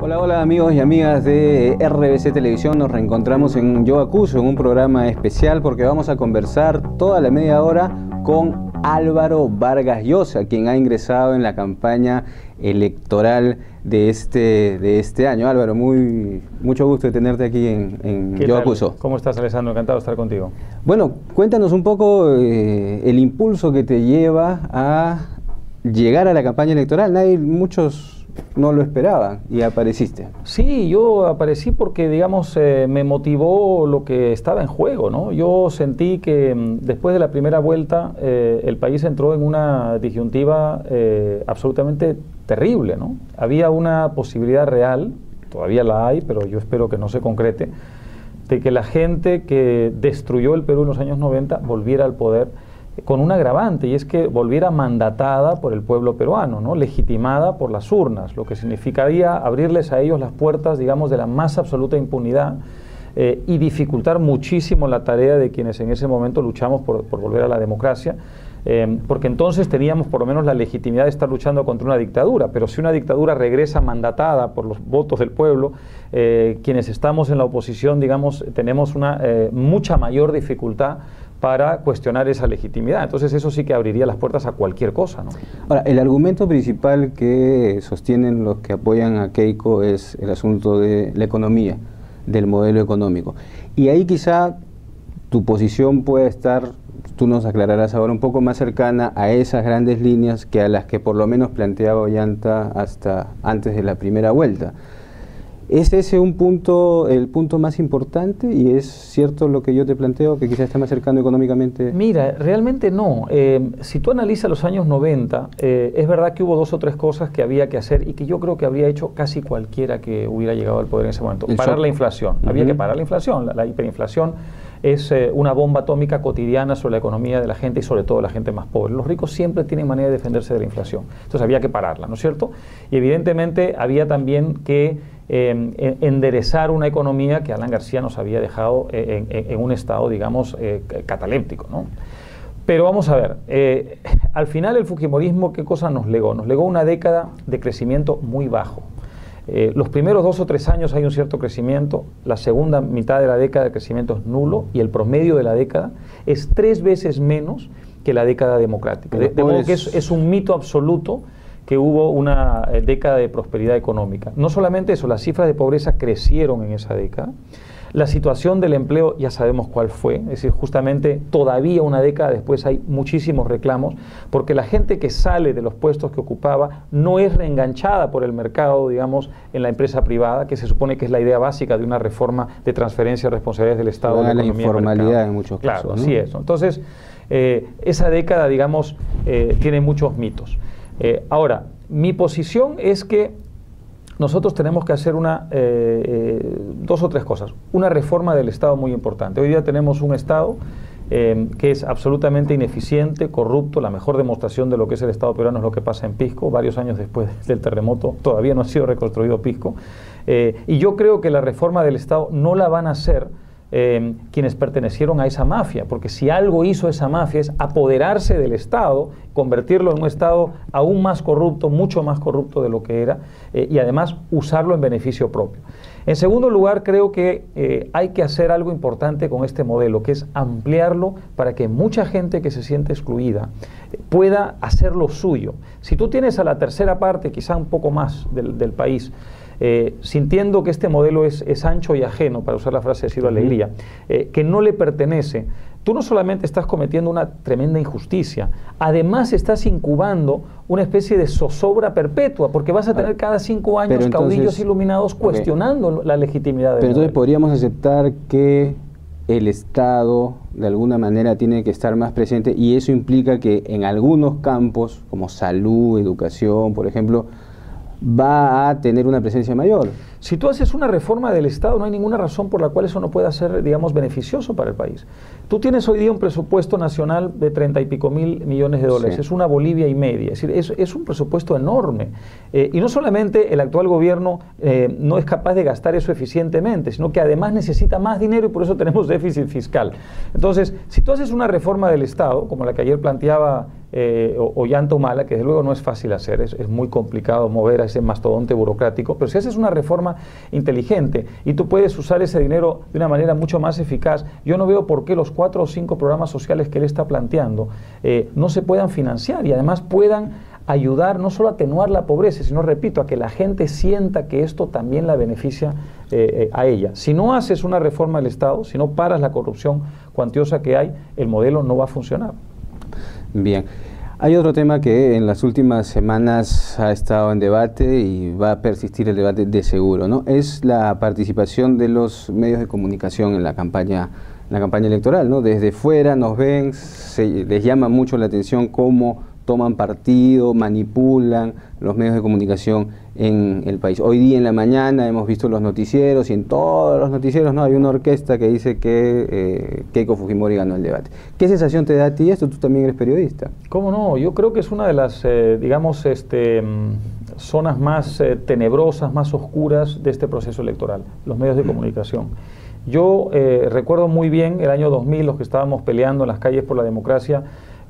Hola, hola amigos y amigas de RBC Televisión. Nos reencontramos en Yo Acuso, en un programa especial porque vamos a conversar toda la media hora con Álvaro Vargas Llosa, quien ha ingresado en la campaña electoral de este año. Álvaro, mucho gusto de tenerte aquí en Yo Acuso. ¿Cómo estás, Alessandro? Encantado de estar contigo. Bueno, cuéntanos un poco el impulso que te lleva a llegar a la campaña electoral. Muchos no lo esperaban y apareciste. Sí, yo aparecí porque, digamos, me motivó lo que estaba en juego, ¿no? Yo sentí que después de la primera vuelta el país entró en una disyuntiva absolutamente terrible, ¿no? Había una posibilidad real, todavía la hay, pero yo espero que no se concrete, de que la gente que destruyó el Perú en los años 90 volviera al poder con un agravante, y es que volviera mandatada por el pueblo peruano, ¿no? Legitimada por las urnas, lo que significaría abrirles a ellos las puertas, digamos, de la más absoluta impunidad y dificultar muchísimo la tarea de quienes en ese momento luchamos por volver a la democracia, porque entonces teníamos por lo menos la legitimidad de estar luchando contra una dictadura, pero si una dictadura regresa mandatada por los votos del pueblo, quienes estamos en la oposición, digamos, tenemos una mucha mayor dificultad para cuestionar esa legitimidad. Entonces eso sí que abriría las puertas a cualquier cosa, ¿no? Ahora, el argumento principal que sostienen los que apoyan a Keiko es el asunto de la economía, del modelo económico. Y ahí quizá tu posición puede estar, tú nos aclararás ahora, un poco más cercana a esas grandes líneas que a las que por lo menos planteaba Ollanta hasta antes de la primera vuelta. ¿Es ese el punto más importante y es cierto lo que yo te planteo, que quizás está más cercano económicamente? Mira, realmente no. Si tú analizas los años 90, es verdad que hubo dos o tres cosas que había que hacer y que yo creo que habría hecho casi cualquiera que hubiera llegado al poder en ese momento. Parar la inflación. Había que parar la inflación. La hiperinflación es una bomba atómica cotidiana sobre la economía de la gente y sobre todo la gente más pobre. Los ricos siempre tienen manera de defenderse de la inflación. Entonces había que pararla, ¿no es cierto? Y evidentemente había también que enderezar una economía que Alan García nos había dejado en un estado, digamos, cataléptico, ¿no? Pero vamos a ver, al final el fujimorismo, ¿qué cosa nos legó? Nos legó una década de crecimiento muy bajo. Los primeros 2 o 3 años hay un cierto crecimiento, la segunda mitad de la década el crecimiento es nulo y el promedio de la década es 3 veces menos que la década democrática. De modo que es un mito absoluto que hubo una década de prosperidad económica. No solamente eso, las cifras de pobreza crecieron en esa década, la situación del empleo ya sabemos cuál fue, es decir, justamente todavía una década después hay muchísimos reclamos, porque la gente que sale de los puestos que ocupaba no es reenganchada por el mercado, digamos, en la empresa privada, que se supone que es la idea básica de una reforma de transferencia de responsabilidades del Estado. A la informalidad en muchos casos. Claro, así es. Entonces, esa década, digamos, tiene muchos mitos. Ahora, mi posición es que nosotros tenemos que hacer 2 o 3 cosas. Una reforma del Estado muy importante. Hoy día tenemos un Estado que es absolutamente ineficiente, corrupto. La mejor demostración de lo que es el Estado peruano es lo que pasa en Pisco. Varios años después del terremoto todavía no ha sido reconstruido Pisco. Y yo creo que la reforma del Estado no la van a hacer quienes pertenecieron a esa mafia, porque si algo hizo esa mafia es apoderarse del Estado, convertirlo en un Estado aún más corrupto, mucho más corrupto de lo que era, y además usarlo en beneficio propio. En segundo lugar, creo que hay que hacer algo importante con este modelo, que es ampliarlo para que mucha gente que se siente excluida pueda hacer lo suyo. Si tú tienes a la tercera parte, quizá un poco más del país, sintiendo que este modelo es ancho y ajeno, para usar la frase de Ciro Alegría, que no le pertenece, tú no solamente estás cometiendo una tremenda injusticia, además estás incubando una especie de zozobra perpetua, porque vas a tener cada 5 años caudillos iluminados cuestionando la legitimidad del Pero entonces modelo. podríamos aceptar que el Estado de alguna manera tiene que estar más presente y eso implica que en algunos campos, como salud, educación, por ejemplo, va a tener una presencia mayor. Si tú haces una reforma del Estado, no hay ninguna razón por la cual eso no pueda ser, digamos, beneficioso para el país. Tú tienes hoy día un presupuesto nacional de 30 y pico mil millones de dólares, es una Bolivia y media, es decir, es un presupuesto enorme. Y no solamente el actual gobierno no es capaz de gastar eso eficientemente, sino que además necesita más dinero y por eso tenemos déficit fiscal. Entonces, si tú haces una reforma del Estado, como la que ayer planteaba Ollanta Humala, que desde luego no es fácil hacer, es muy complicado mover a ese mastodonte burocrático, pero si haces una reforma inteligente y tú puedes usar ese dinero de una manera mucho más eficaz, yo no veo por qué los 4 o 5 programas sociales que él está planteando no se puedan financiar y además puedan ayudar no solo a atenuar la pobreza, sino, repito, a que la gente sienta que esto también la beneficia a ella. Si no haces una reforma del Estado, si no paras la corrupción cuantiosa que hay, el modelo no va a funcionar. Bien. Hay otro tema que en las últimas semanas ha estado en debate y va a persistir el debate de seguro, ¿no? Es la participación de los medios de comunicación en la campaña electoral, ¿no? Desde fuera nos ven, les llama mucho la atención cómo toman partido, manipulan los medios de comunicación en el país. Hoy día en la mañana hemos visto los noticieros y en todos los noticieros no hay una orquesta que dice que Keiko Fujimori ganó el debate. ¿Qué sensación te da a ti esto? Tú también eres periodista. ¿Cómo no? Yo creo que es una de las, digamos, zonas más tenebrosas, más oscuras de este proceso electoral, los medios de comunicación. Yo recuerdo muy bien el año 2000, los que estábamos peleando en las calles por la democracia,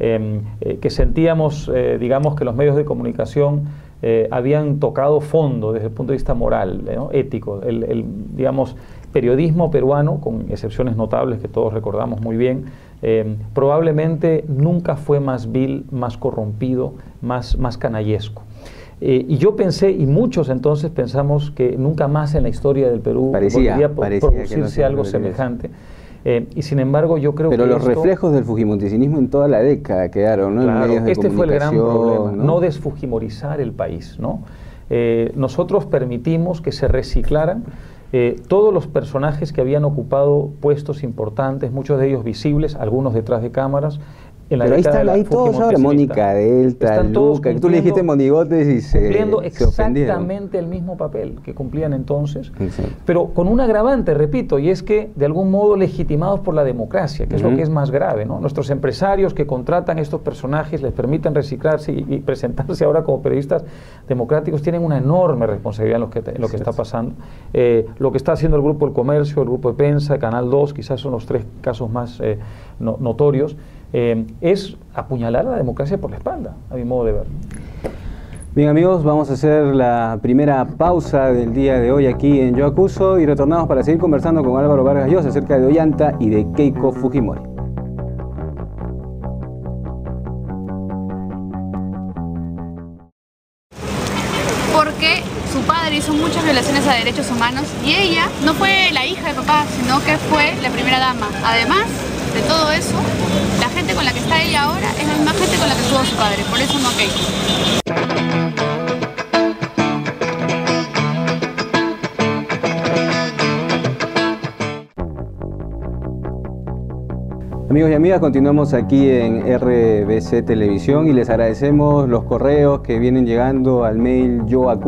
que sentíamos, digamos, que los medios de comunicación habían tocado fondo desde el punto de vista moral, ¿no? Ético. Digamos, periodismo peruano, con excepciones notables que todos recordamos muy bien, probablemente nunca fue más vil, más corrompido, más canallesco. Y yo pensé, y muchos entonces pensamos, que nunca más en la historia del Perú podría producirse algo semejante. Y sin embargo yo creo pero que los reflejos del fujimoricinismo en toda la década quedaron, ¿no? Claro, en medios de este fue el gran problema, ¿no? desfujimorizar el país, ¿no? Nosotros permitimos que se reciclaran todos los personajes que habían ocupado puestos importantes, muchos de ellos visibles, algunos detrás de cámaras. Pero ahí están ahí todos ahora, Mónica Delta, Luca, que tú le dijiste monigotes y cumpliendo se ofendieron. Exactamente el mismo papel que cumplían entonces, pero con un agravante, repito, y es que de algún modo legitimados por la democracia, que es lo que es más grave, ¿no? Nuestros empresarios que contratan estos personajes, les permiten reciclarse y presentarse ahora como periodistas democráticos, tienen una enorme responsabilidad en lo que está pasando. Lo que está haciendo el Grupo El Comercio, el Grupo de Prensa, Canal 2, quizás son los 3 casos más notorios. Es apuñalar a la democracia por la espalda, a mi modo de ver. Bien, amigos, vamos a hacer la primera pausa del día de hoy aquí en Yo Acuso y retornamos para seguir conversando con Álvaro Vargas Llosa acerca de Ollanta y de Keiko Fujimori. Porque su padre hizo muchas violaciones a derechos humanos y ella no fue la hija de papá, sino que fue la primera dama. Además de todo eso, la gente con la que está ella ahora es la misma gente con la que estuvo su padre, por eso no Keiko. Amigos y amigas, continuamos aquí en RBC Televisión y les agradecemos los correos que vienen llegando al mail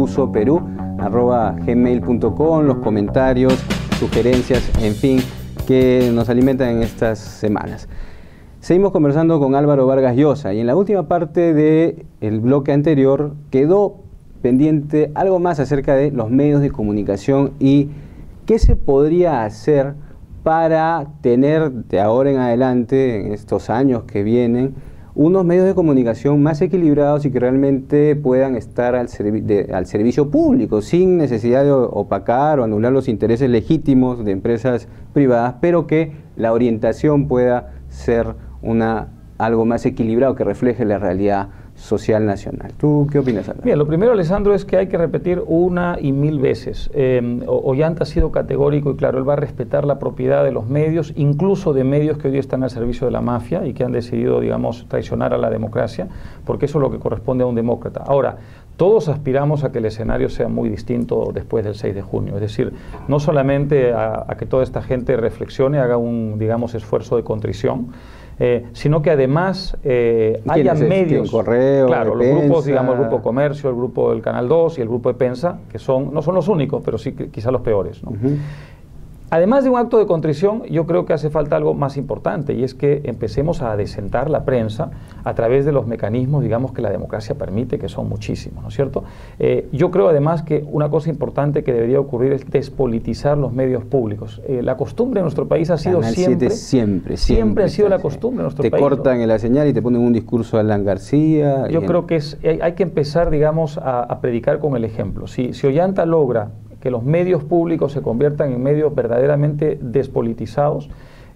yoacusoperú@gmail.com, los comentarios, sugerencias, en fin, que nos alimentan en estas semanas. Seguimos conversando con Álvaro Vargas Llosa y en la última parte del bloque anterior quedó pendiente algo más acerca de los medios de comunicación y qué se podría hacer para tener de ahora en adelante, en estos años que vienen, unos medios de comunicación más equilibrados y que realmente puedan estar al servicio público, sin necesidad de opacar o anular los intereses legítimos de empresas privadas, pero que la orientación pueda ser algo más equilibrado, que refleje la realidad social nacional. ¿Tú qué opinas, Álvaro? Bien, lo primero, Alessandro, es que hay que repetir una y mil veces. Ollanta ha sido categórico y claro, él va a respetar la propiedad de los medios, incluso de medios que hoy están al servicio de la mafia y que han decidido, digamos, traicionar a la democracia, porque eso es lo que corresponde a un demócrata. Ahora, todos aspiramos a que el escenario sea muy distinto después del 6 de junio, es decir, no solamente a que toda esta gente reflexione, haga un, digamos, esfuerzo de contrición, sino que además haya medios, Correo, claro, los grupos, digamos, el Grupo Comercio, el Grupo del Canal 2 y el Grupo de Pensa, que no son los únicos, pero sí quizá los peores, ¿no? Además de un acto de contrición, yo creo que hace falta algo más importante, y es que empecemos a adecentar la prensa a través de los mecanismos, digamos, que la democracia permite, que son muchísimos, ¿no es cierto? Yo creo además que una cosa importante que debería ocurrir es despolitizar los medios públicos. La costumbre en nuestro país ha sido siempre ha sido la costumbre en nuestro país. Te cortan en la señal y te ponen un discurso de Alan García. Yo creo que hay que empezar, digamos, a predicar con el ejemplo. Si Ollanta logra que los medios públicos se conviertan en medios verdaderamente despolitizados,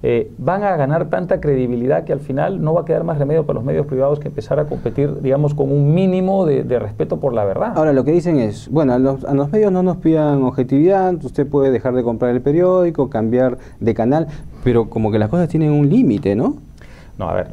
van a ganar tanta credibilidad que al final no va a quedar más remedio para los medios privados que empezar a competir, digamos, con un mínimo de respeto por la verdad. Ahora, lo que dicen es, bueno, a los medios no nos pidan objetividad, usted puede dejar de comprar el periódico, cambiar de canal, pero como que las cosas tienen un límite, ¿no? No, a ver,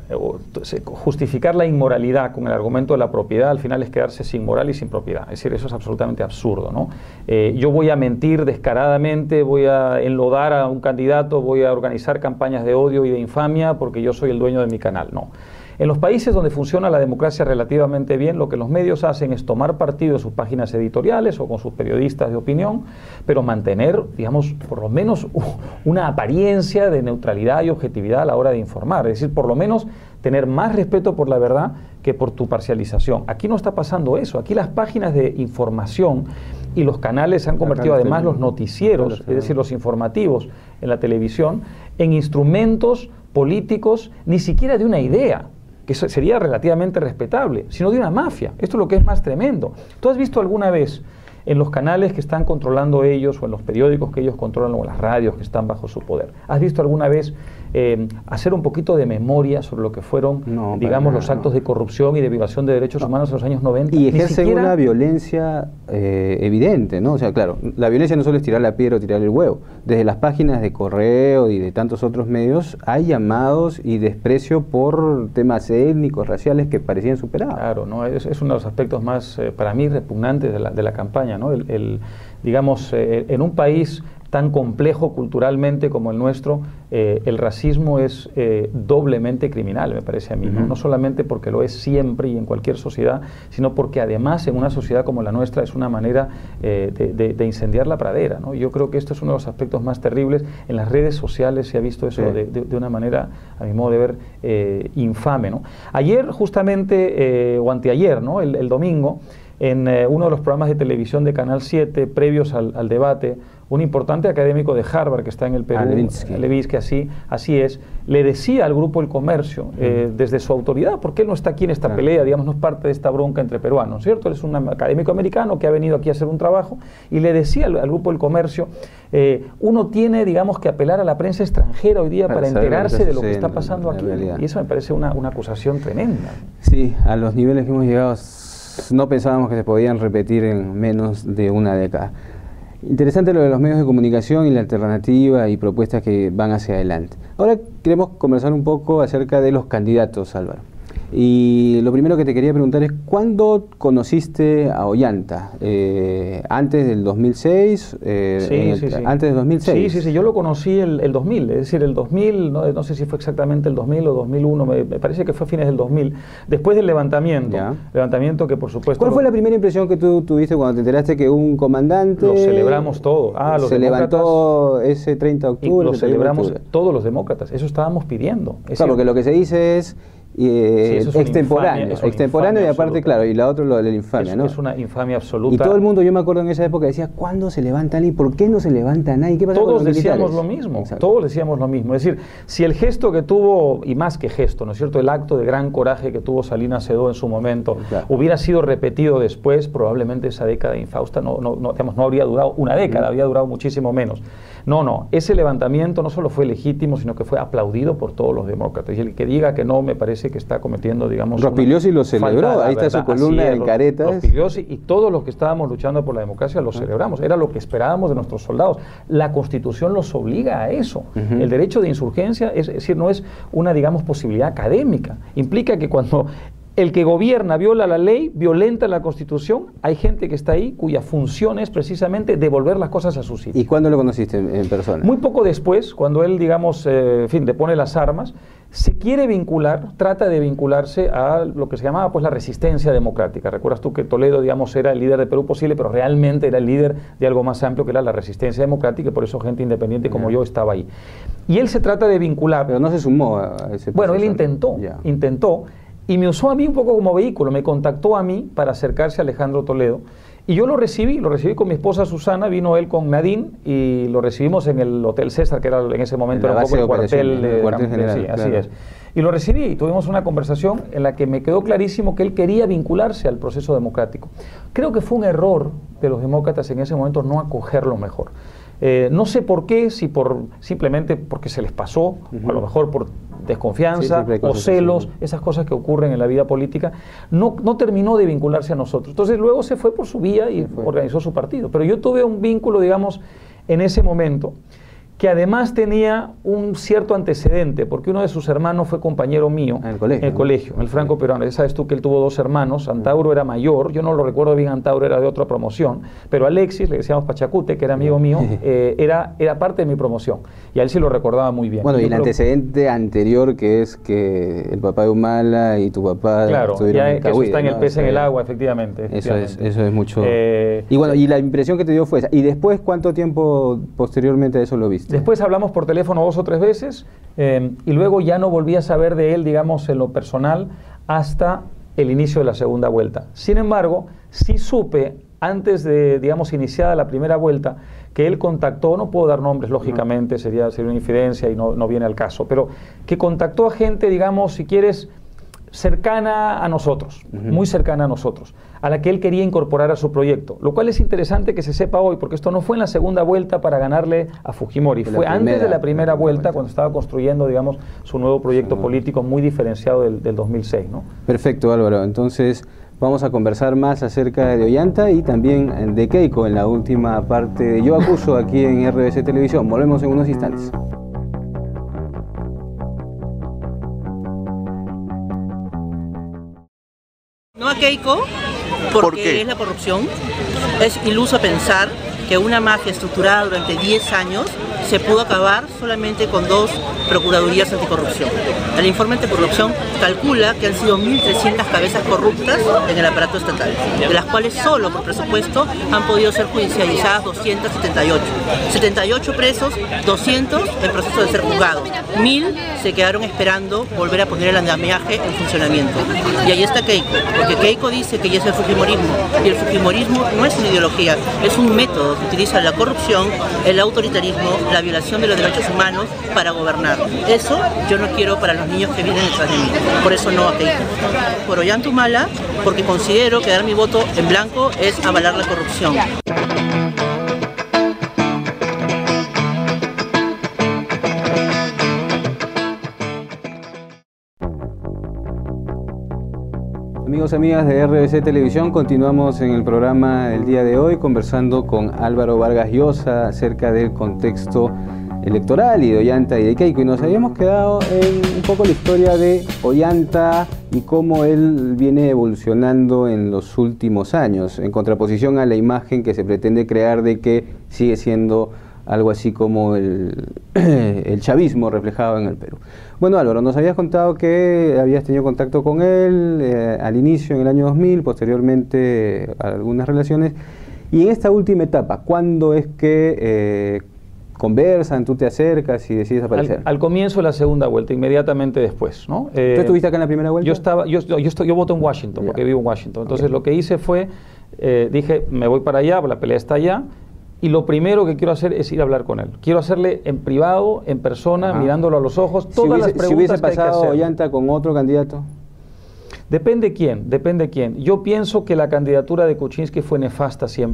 justificar la inmoralidad con el argumento de la propiedad al final es quedarse sin moral y sin propiedad. Es decir, eso es absolutamente absurdo, ¿no? Yo voy a mentir descaradamente, voy a enlodar a un candidato, voy a organizar campañas de odio y de infamia porque yo soy el dueño de mi canal. No. En los países donde funciona la democracia relativamente bien, lo que los medios hacen es tomar partido de sus páginas editoriales o con sus periodistas de opinión, pero mantener, digamos, por lo menos una apariencia de neutralidad y objetividad a la hora de informar. Es decir, por lo menos tener más respeto por la verdad que por tu parcialización. Aquí no está pasando eso. Aquí las páginas de información y los canales se han convertido además los noticieros, es decir, los informativos en la televisión, en instrumentos políticos ni siquiera de una idea, que sería relativamente respetable, sino de una mafia. Esto es lo que es más tremendo. ¿Tú has visto alguna vez en los canales que están controlando ellos, o en los periódicos que ellos controlan, o en las radios que están bajo su poder, has visto alguna vez hacer un poquito de memoria sobre lo que fueron, digamos, los actos de corrupción y de violación de derechos humanos en los años 90? Y ejercen una violencia evidente, ¿no? O sea, claro, la violencia no solo es tirar la piedra o tirar el huevo. Desde las páginas de Correo y de tantos otros medios hay llamados y desprecio por temas étnicos, raciales que parecían superados. Claro, ¿no? Es uno de los aspectos más, para mí, repugnantes de la campaña, ¿no? Digamos, en un país tan complejo culturalmente como el nuestro, el racismo es doblemente criminal, me parece a mí, ¿no? No solamente porque lo es siempre y en cualquier sociedad, sino porque además en una sociedad como la nuestra es una manera de incendiar la pradera, ¿no? Yo creo que esto es uno de los aspectos más terribles. En las redes sociales se ha visto eso de una manera, a mi modo de ver, infame, ¿no? Ayer justamente, o anteayer, ¿no? El domingo, en uno de los programas de televisión de Canal 7, previos al debate, un importante académico de Harvard que está en el Perú, Levinsky, así es, le decía al Grupo El Comercio, desde su autoridad, porque él no está aquí en esta pelea, digamos, no es parte de esta bronca entre peruanos, ¿cierto? Él es un académico americano que ha venido aquí a hacer un trabajo, y le decía al Grupo El Comercio, uno tiene, digamos, que apelar a la prensa extranjera hoy día para enterarse de lo que está pasando aquí, y eso me parece una acusación tremenda. Sí, a los niveles que hemos llegado no pensábamos que se podían repetir en menos de una década. Interesante lo de los medios de comunicación y la alternativa y propuestas que van hacia adelante. Ahora queremos conversar un poco acerca de los candidatos, Álvaro. Y lo primero que te quería preguntar es, ¿cuándo conociste a Ollanta? ¿Antes del 2006? ¿Antes del 2006? Sí, yo lo conocí el 2000, es decir, el 2000, no sé si fue exactamente el 2000 o 2001, me parece que fue a fines del 2000, después del levantamiento que por supuesto... ¿Cuál fue la primera impresión que tú tuviste cuando te enteraste que un comandante... Lo celebramos todo. Se levantó ese 30 de octubre. Lo celebramos todos los demócratas, eso estábamos pidiendo. Claro, porque lo que se dice es... extemporáneo y aparte, claro, y la otra lo de la infamia, ¿no? Es una infamia absoluta. Y todo el mundo, yo me acuerdo en esa época, decía, ¿cuándo se levanta alguien? ¿Por qué no se levanta nadie? ¿Qué pasa con los militares? Decíamos lo mismo, todos decíamos lo mismo. Es decir, si el gesto que tuvo, y más que gesto, ¿no es cierto?, el acto de gran coraje que tuvo Salinas Sedó en su momento, hubiera sido repetido después, probablemente esa década infausta no habría durado una década, habría durado muchísimo menos. No, ese levantamiento no solo fue legítimo, sino que fue aplaudido por todos los demócratas. Y el que diga que no, me parece que está cometiendo, digamos... Rospigliosi lo celebró, ahí está su columna en Caretas. Rospigliosi y todos los que estábamos luchando por la democracia lo celebramos, era lo que esperábamos de nuestros soldados. La Constitución los obliga a eso. El derecho de insurgencia es decir, no es una, digamos, posibilidad académica. Implica que cuando el que gobierna viola la ley, violenta la Constitución, hay gente que está ahí cuya función es precisamente devolver las cosas a su sitio. ¿Y cuándo lo conociste en persona? Muy poco después, cuando él, digamos, en fin, depone las armas, se quiere vincular, trata de vincularse a lo que se llamaba pues la resistencia democrática. Recuerdas tú que Toledo, digamos, era el líder de Perú Posible, pero realmente era el líder de algo más amplio que era la resistencia democrática, y por eso gente independiente como yo estaba ahí. Y él se trata de vincular. Pero no se sumó a ese proceso. Bueno, él intentó, y me usó a mí un poco como vehículo, me contactó a mí para acercarse a Alejandro Toledo, y yo lo recibí con mi esposa Susana, vino él con Nadine, y lo recibimos en el Hotel César, que era en ese momento era un poco el cuartel general. Sí, así es. Y lo recibí, y tuvimos una conversación en la que me quedó clarísimo que él quería vincularse al proceso democrático. Creo que fue un error de los demócratas en ese momento no acogerlo mejor. No sé por qué, si simplemente porque se les pasó, o a lo mejor por desconfianza o celos, esas cosas que ocurren en la vida política, no terminó de vincularse a nosotros. Entonces luego se fue por su vía y organizó su partido. Pero yo tuve un vínculo, digamos, en ese momento, que además tenía un cierto antecedente, porque uno de sus hermanos fue compañero mío en el colegio, en el Franco Peruano. Ya sabes tú que él tuvo dos hermanos, Antauro era mayor, yo no lo recuerdo bien, Antauro era de otra promoción, pero Alexis, le decíamos Pachacute, que era amigo mío, era parte de mi promoción, y a él sí lo recordaba muy bien. Bueno, y el antecedente anterior, que es que el papá de Humala y tu papá estuvieron en Cahuide, eso está en el pez en el agua, efectivamente. Eso es mucho. Y bueno, y la impresión que te dio fue esa. ¿Y después cuánto tiempo posteriormente a eso lo viste? Después hablamos por teléfono 2 o 3 veces y luego ya no volví a saber de él, digamos, en lo personal hasta el inicio de la segunda vuelta. Sin embargo, sí supe, antes de, digamos, iniciada la primera vuelta, que él contactó, no puedo dar nombres, lógicamente, sería una infidencia y no viene al caso, pero que contactó a gente, digamos, si quieres, cercana a nosotros, muy cercana a nosotros, a la que él quería incorporar a su proyecto, lo cual es interesante que se sepa hoy, porque esto no fue en la segunda vuelta para ganarle a Fujimori, fue antes de la primera vuelta, cuando estaba construyendo, digamos, su nuevo proyecto político muy diferenciado del 2006, ¿no? Perfecto, Álvaro. Entonces vamos a conversar más acerca de Ollanta y también de Keiko en la última parte de Yo Acuso aquí en RBC Televisión. Volvemos en unos instantes. No a Keiko, porque es la corrupción. Es iluso pensar que una mafia estructurada durante 10 años se pudo acabar solamente con 2 procuradurías anticorrupción. El informe anticorrupción calcula que han sido 1.300 cabezas corruptas en el aparato estatal, de las cuales solo por presupuesto han podido ser judicializadas 278. 78 presos, 200 en proceso de ser juzgados. 1.000 se quedaron esperando volver a poner el andamiaje en funcionamiento. Y ahí está Keiko, porque Keiko dice que ya es el fujimorismo, y el fujimorismo no es una ideología, es un método que utiliza la corrupción, el autoritarismo, la violación de los derechos humanos para gobernar. Eso yo no quiero para los niños que vienen detrás de mí. Por eso no a Keiko. Por Ollanta Humala, porque considero que dar mi voto en blanco es avalar la corrupción. Amigos y amigas de RBC Televisión, continuamos en el programa del día de hoy conversando con Álvaro Vargas Llosa acerca del contexto electoral y de Ollanta y de Keiko, y nos habíamos quedado en un poco la historia de Ollanta y cómo él viene evolucionando en los últimos años, en contraposición a la imagen que se pretende crear de que sigue siendo algo así como el chavismo reflejado en el Perú. Bueno, Álvaro, nos habías contado que habías tenido contacto con él al inicio, en el año 2000, posteriormente algunas relaciones, y en esta última etapa, ¿cuándo es que conversan, tú te acercas y decides aparecer? Al comienzo de la segunda vuelta, inmediatamente después, ¿no? ¿Tú estuviste acá en la primera vuelta? Yo voto en Washington, porque vivo en Washington. Entonces lo que hice fue, dije, me voy para allá, la pelea está allá, y lo primero que quiero hacer es ir a hablar con él. Quiero hacerle en privado, en persona, mirándolo a los ojos, todas las preguntas si hubiese que hay que hacer. pasado Ollanta con otro candidato. Depende quién. Yo pienso que la candidatura de Kuczynski fue nefasta siempre.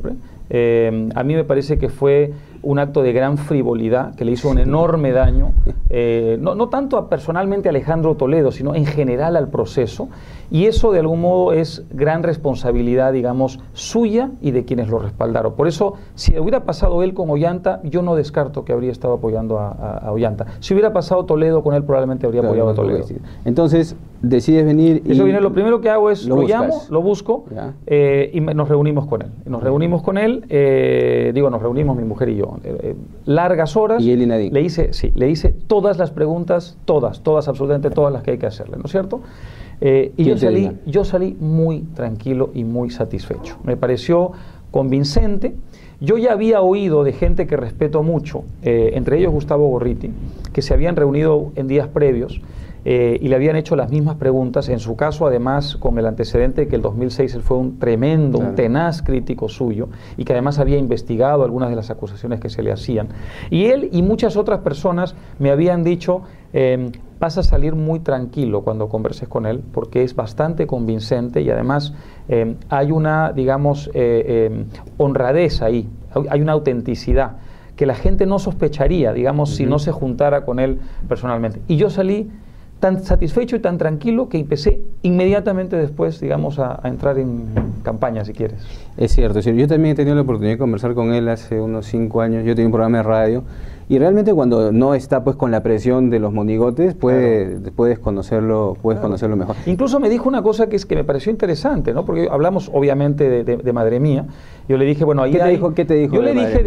A mí me parece que fue un acto de gran frivolidad que le hizo un enorme daño, no tanto personalmente a Alejandro Toledo, sino en general al proceso, y eso de algún modo es gran responsabilidad, digamos, suya y de quienes lo respaldaron. Por eso, si hubiera pasado él con Ollanta, yo no descarto que habría estado apoyando a Ollanta. Si hubiera pasado Toledo con él, probablemente habría apoyado a Toledo. Entonces, decides venir y... Eso viene, lo primero que hago es, lo llamo, lo busco, y nos reunimos con él. Nos reunimos con él, nos reunimos mi mujer y yo. Largas horas. ¿Y él y Nadine? Le hice todas las preguntas, todas, absolutamente todas las que hay que hacerle, ¿no es cierto? Y yo salí muy tranquilo y muy satisfecho. Me pareció convincente. Yo ya había oído de gente que respeto mucho, entre ellos Gustavo Gorriti, que se habían reunido en días previos y le habían hecho las mismas preguntas, en su caso además con el antecedente de que el 2006 él fue un tremendo, un tenaz crítico suyo, y que además había investigado algunas de las acusaciones que se le hacían. Y él y muchas otras personas me habían dicho, vas a salir muy tranquilo cuando converses con él, porque es bastante convincente y además hay una, digamos, honradez ahí, hay una autenticidad que la gente no sospecharía, digamos, si no se juntara con él personalmente. Y yo salí tan satisfecho y tan tranquilo que empecé inmediatamente después, digamos, a entrar en campaña, si quieres. Es cierto. Yo también he tenido la oportunidad de conversar con él hace unos 5 años. Yo tenía un programa de radio y realmente cuando no está pues con la presión de los monigotes, puedes conocerlo mejor. Incluso me dijo una cosa que me pareció interesante, ¿no? Porque hablamos obviamente de Madre Mía. Yo le dije, bueno, ahí ¿Qué te dijo? Yo le dije,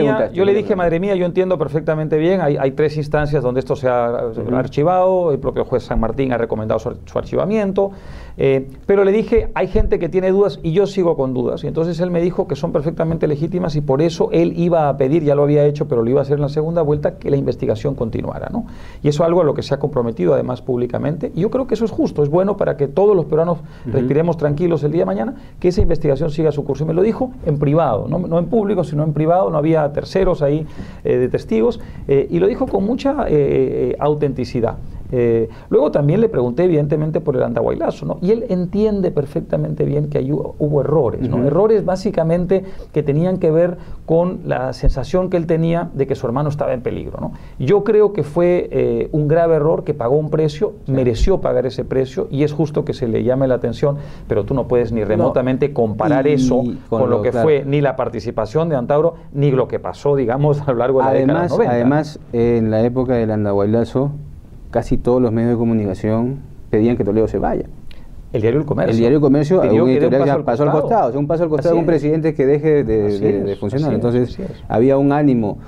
Madre Mía, yo entiendo perfectamente bien, hay 3 instancias donde esto se ha archivado, el propio juez San Martín ha recomendado su archivamiento, pero le dije, hay gente que tiene dudas y yo sigo con dudas, y entonces él me dijo que son perfectamente legítimas y por eso él iba a pedir, ya lo había hecho, pero lo iba a hacer en la segunda vuelta, que la investigación continuara, ¿no? Y eso es algo a lo que se ha comprometido además públicamente, y yo creo que eso es justo, es bueno para que todos los peruanos respiremos tranquilos el día de mañana, que esa investigación siga su curso, y me lo dijo en privado, no en público, sino en privado, no había terceros ahí de testigos, y lo dijo con mucha autenticidad. Luego también le pregunté evidentemente por el andahuaylazo, ¿no? Y él entiende perfectamente bien que ahí hubo errores, ¿no? Errores básicamente que tenían que ver con la sensación que él tenía de que su hermano estaba en peligro, ¿no? Yo creo que fue un grave error, que pagó un precio, mereció pagar ese precio, y es justo que se le llame la atención, pero tú no puedes ni remotamente comparar eso con lo que fue ni la participación de Antauro, ni lo que pasó, digamos, a lo largo de la década de 90. Además, en la época del andahuaylazo, casi todos los medios de comunicación pedían que Toledo se vaya. El diario El Comercio. El diario El Comercio, un editorial que pasó al costado. O sea, un paso al costado de un presidente que deje de funcionar. Entonces, había un ánimo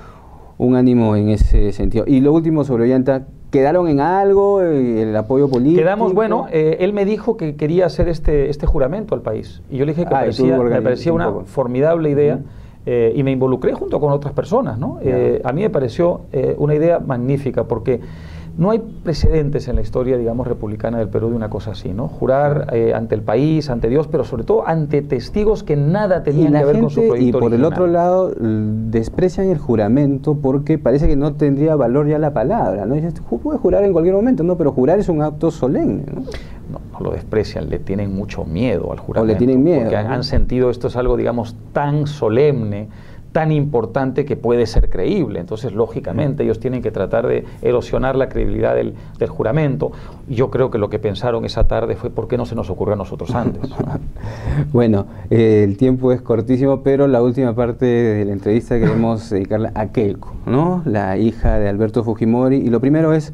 en ese sentido. Y lo último sobre Ollanta, ¿quedaron en algo? ¿El apoyo político? Quedamos, él me dijo que quería hacer este juramento al país. Y yo le dije que me parecía una formidable idea. Y me involucré junto con otras personas, ¿no? A mí me pareció una idea magnífica, porque no hay precedentes en la historia, digamos, republicana del Perú de una cosa así, ¿no? Jurar ante el país, ante Dios, pero sobre todo ante testigos que nada tenían que ver con su proyecto Y por original. el otro lado, desprecian el juramento porque parece que no tendría valor ya la palabra, ¿no? Dices, puedes jurar en cualquier momento, ¿no? Pero jurar es un acto solemne, ¿no? No lo desprecian, le tienen mucho miedo al juramento. O le tienen miedo. Porque han sentido esto es algo, digamos, tan solemne, tan importante, que puede ser creíble. Entonces, lógicamente, ellos tienen que tratar de erosionar la credibilidad del juramento. Yo creo que lo que pensaron esa tarde fue, ¿por qué no se nos ocurrió a nosotros antes? Bueno, el tiempo es cortísimo, pero la última parte de la entrevista queremos dedicarla a Keiko, ¿no? La hija de Alberto Fujimori. Y lo primero es,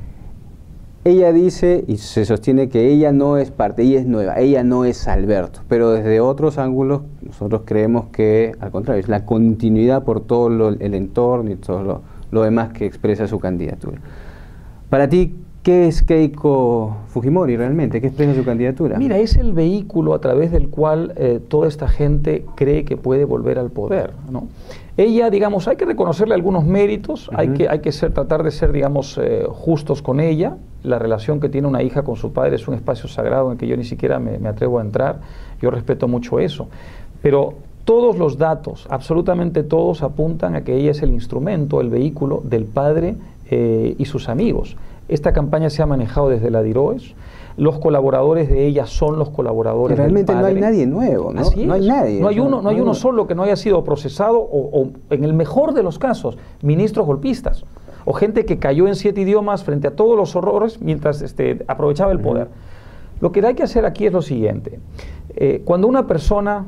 ella dice y se sostiene que ella no es parte, ella es nueva, ella no es Alberto, pero desde otros ángulos nosotros creemos que al contrario, es la continuidad por todo el entorno y todo lo demás que expresa su candidatura. Para ti, ¿qué es Keiko Fujimori realmente? ¿Qué expresa su candidatura? Mira, es el vehículo a través del cual toda esta gente cree que puede volver al poder, ¿no? Ella, digamos, hay que reconocerle algunos méritos, hay que tratar de ser, digamos, justos con ella. La relación que tiene una hija con su padre es un espacio sagrado en el que yo ni siquiera me atrevo a entrar. Yo respeto mucho eso. Pero todos los datos, absolutamente todos, apuntan a que ella es el instrumento, el vehículo del padre y sus amigos. Esta campaña se ha manejado desde la DIROES. Los colaboradores de ella son los colaboradores realmente del padre. No hay nadie nuevo, ¿no? Así es. No hay nadie. No hay uno solo que no haya sido procesado o, en el mejor de los casos, ministros golpistas o gente que cayó en 7 idiomas frente a todos los horrores mientras aprovechaba el poder. Lo que hay que hacer aquí es lo siguiente. Cuando una persona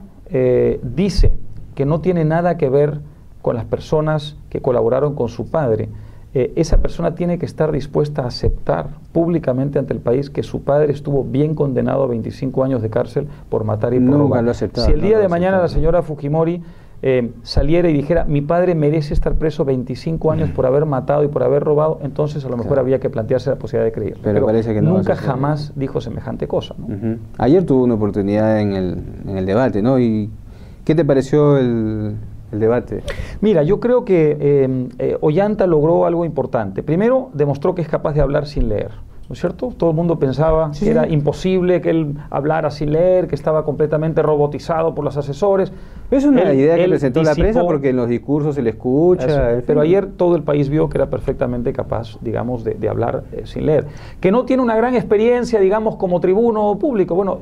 dice que no tiene nada que ver con las personas que colaboraron con su padre, esa persona tiene que estar dispuesta a aceptar públicamente ante el país que su padre estuvo bien condenado a 25 años de cárcel por matar y por robar. Si el día de mañana la señora Fujimori saliera y dijera, mi padre merece estar preso 25 años por haber matado y por haber robado, entonces a lo mejor había que plantearse la posibilidad de creerlo. Pero parece que nunca jamás dijo semejante cosa, ¿no? Ayer tuvo una oportunidad en el debate, ¿no? ¿Y qué te pareció el debate? Mira, yo creo que Ollanta logró algo importante. Primero, demostró que es capaz de hablar sin leer, ¿no es cierto? Todo el mundo pensaba que era imposible que él hablara sin leer, que estaba completamente robotizado por los asesores. Es una idea que presentó la prensa porque en los discursos se le escucha. Pero ayer todo el país vio que era perfectamente capaz, digamos, de hablar sin leer. Que no tiene una gran experiencia, digamos, como tribuno público. Bueno,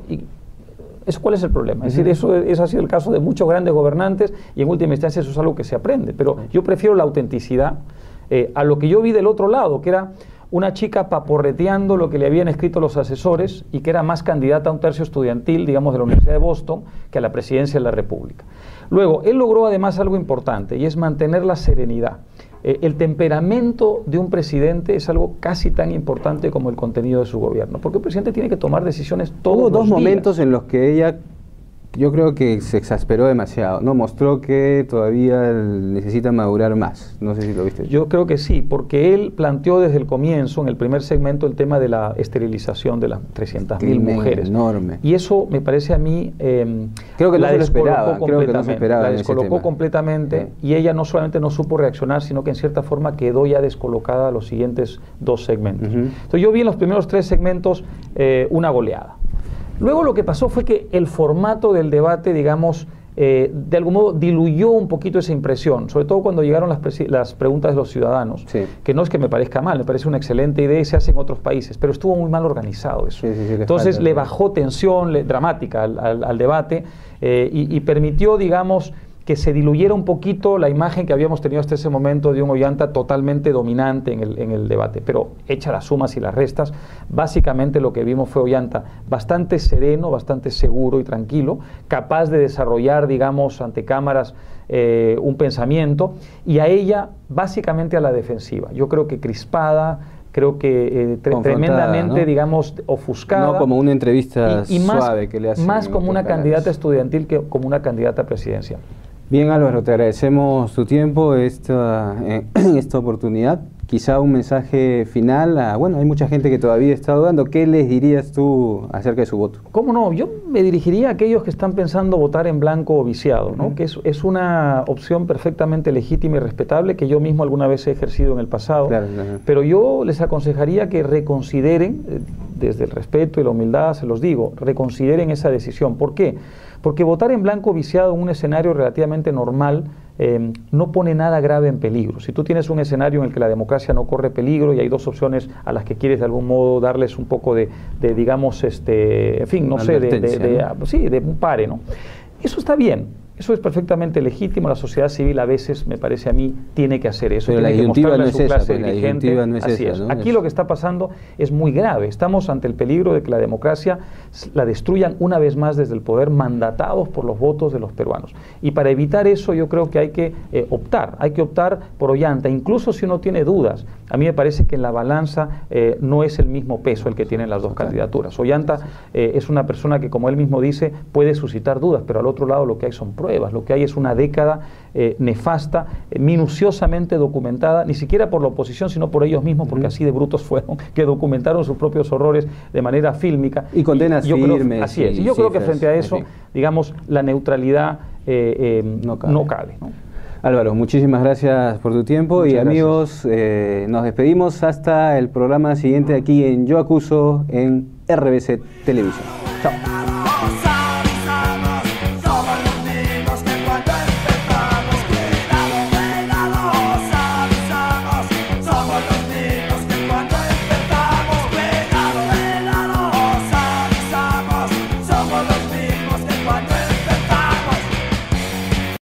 ¿cuál es el problema? Es decir, eso ha sido el caso de muchos grandes gobernantes y en última instancia eso es algo que se aprende. Pero yo prefiero la autenticidad a lo que yo vi del otro lado, que era una chica paporreteando lo que le habían escrito los asesores y que era más candidata a un tercio estudiantil, digamos, de la Universidad de Boston que a la presidencia de la República. Luego, él logró además algo importante y es mantener la serenidad. El temperamento de un presidente es algo casi tan importante como el contenido de su gobierno, porque el presidente tiene que tomar decisiones todos los días. Hubo dos momentos en los que ella, yo creo que se exasperó demasiado, ¿no? Mostró que todavía necesita madurar más. No sé si lo viste. Yo creo que sí, porque él planteó desde el comienzo, en el primer segmento, el tema de la esterilización de las 300.000 mujeres. Enorme. Y eso me parece a mí... creo que no se lo esperaba. La descolocó completamente y ella no solamente no supo reaccionar, sino que en cierta forma quedó ya descolocada a los siguientes 2 segmentos. Entonces yo vi en los primeros 3 segmentos una goleada. Luego lo que pasó fue que el formato del debate, digamos, de algún modo diluyó un poquito esa impresión, sobre todo cuando llegaron las preguntas de los ciudadanos, que no es que me parezca mal, me parece una excelente idea y se hace en otros países, pero estuvo muy mal organizado eso. Entonces le bajó tensión dramática al debate y permitió, digamos, que se diluyera un poquito la imagen que habíamos tenido hasta ese momento de un Ollanta totalmente dominante en el debate. Pero hecha las sumas y las restas, básicamente lo que vimos fue Ollanta bastante sereno, bastante seguro y tranquilo, capaz de desarrollar, digamos, ante cámaras un pensamiento, y a ella básicamente a la defensiva. Yo creo que crispada, creo que tremendamente, ¿no? Digamos, ofuscada. No como una entrevista suave que le hacen. Más como una candidata estudiantil que como una candidata presidencial. Bien, Álvaro, te agradecemos tu tiempo en esta oportunidad. Quizá un mensaje final bueno, hay mucha gente que todavía está dudando. ¿Qué les dirías tú acerca de su voto? ¿Cómo no? Yo me dirigiría a aquellos que están pensando votar en blanco o viciado, ¿no? Que es una opción perfectamente legítima y respetable que yo mismo alguna vez he ejercido en el pasado. Pero yo les aconsejaría que reconsideren, desde el respeto y la humildad, se los digo, reconsideren esa decisión. ¿Por qué? Porque votar en blanco viciado en un escenario relativamente normal no pone nada grave en peligro. Si tú tienes un escenario en el que la democracia no corre peligro y hay 2 opciones a las que quieres de algún modo darles un poco de digamos, en fin, no sé, de un pare, ¿no? Eso está bien. Eso es perfectamente legítimo. La sociedad civil a veces, me parece a mí, tiene que hacer eso. Pero tiene la disyuntiva no es esa. Así es. Aquí lo que está pasando es muy grave. Estamos ante el peligro de que la democracia la destruyan una vez más desde el poder, mandatados por los votos de los peruanos. Y para evitar eso yo creo que hay que optar por Ollanta, incluso si uno tiene dudas. A mí me parece que en la balanza no es el mismo peso el que tienen las 2 candidaturas. Ollanta es una persona que, como él mismo dice, puede suscitar dudas, pero al otro lado lo que hay son pruebas. Lo que hay es una década nefasta, minuciosamente documentada, ni siquiera por la oposición, sino por ellos mismos, porque así de brutos fueron, que documentaron sus propios horrores de manera fílmica. Y condenas firmes. Así es. Y yo creo que frente a eso, digamos, la neutralidad no cabe, ¿no? Álvaro, muchísimas gracias por tu tiempo. Muchas gracias. Amigos, nos despedimos hasta el programa siguiente aquí en Yo Acuso en RBC Televisión. Chao.